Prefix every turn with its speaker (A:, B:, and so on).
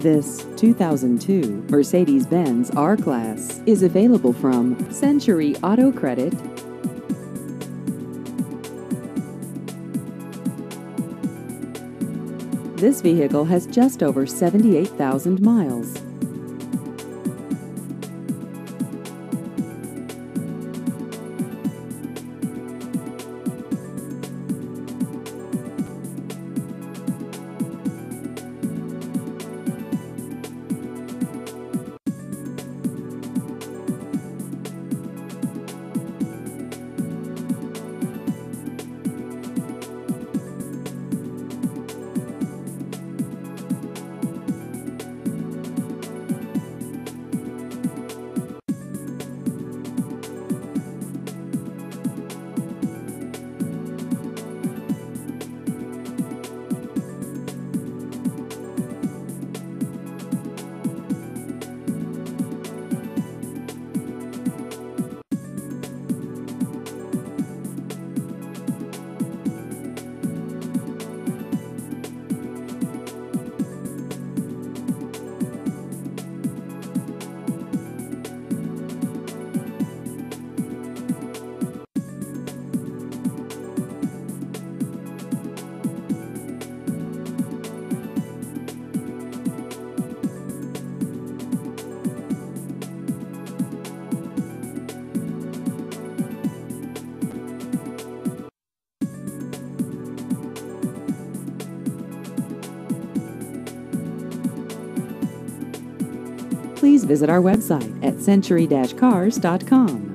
A: This 2002 Mercedes-Benz R-Class is available from Century Auto Credi. This vehicle has just over 78,000 miles. Please visit our website at century-cars.com.